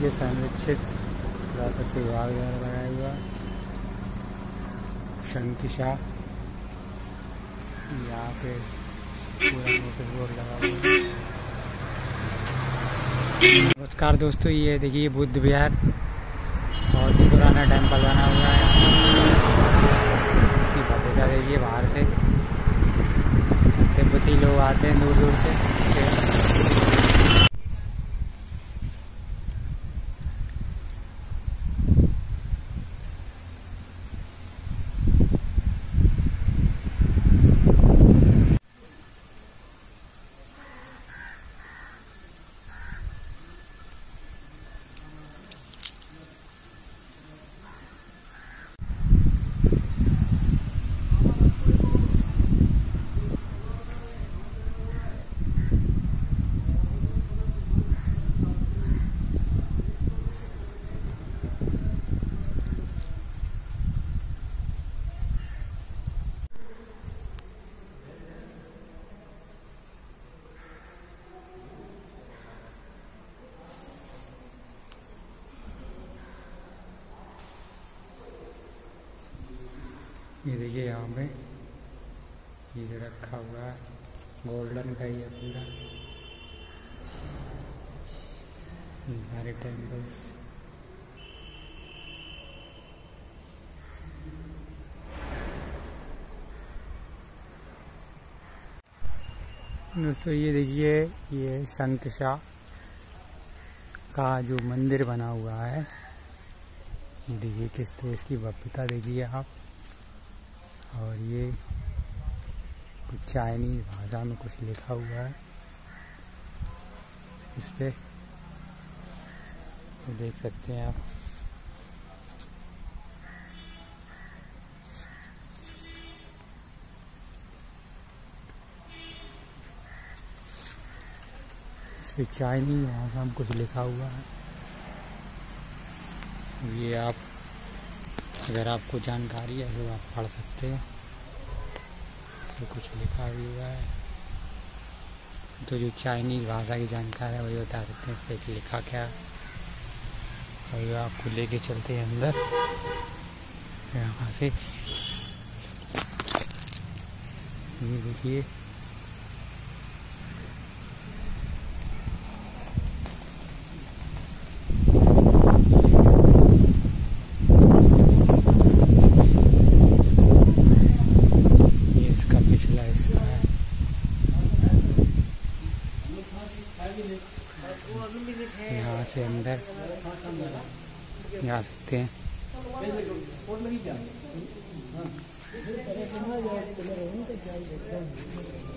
देखिए संरक्षित पुरातत्व विभाग द्वारा बनाया हुआ शंखशाह। यहाँ पे पूरा नोटिस बोर्ड लगा हुआ है। नमस्कार दोस्तों, ये देखिए बुद्ध विहार, बहुत ही पुराना टेम्पल बना हुआ है। इसकी भव्यता देखिए, बाहर से तिब्बती लोग आते हैं दूर दूर से। ये देखिए यहाँ पे ये रखा हुआ है, गोल्डन का ही है पूरा। ये सारे टेम्पल्स दोस्तों, ये देखिए ये शंखशाह का जो मंदिर बना हुआ है। ये देखिए किस तरह इसकी भव्यता देखिए आप। और ये कुछ चाइनीज भाषा में कुछ लिखा हुआ है इस पे, तो देख सकते हैं आप। इस पे चाइनीज भाषा में कुछ लिखा हुआ है। ये आप अगर आपको जानकारी है तो आप पढ़ सकते हैं। तो कुछ लिखा भी हुआ है, तो जो चाइनीज भाषा की जानकारी है वही बता सकते हैं इस पर लिखा क्या है। और आपको लेके चलते हैं अंदर यहाँ से। ये देखिए यहाँ से अंदर जा सकते हैं।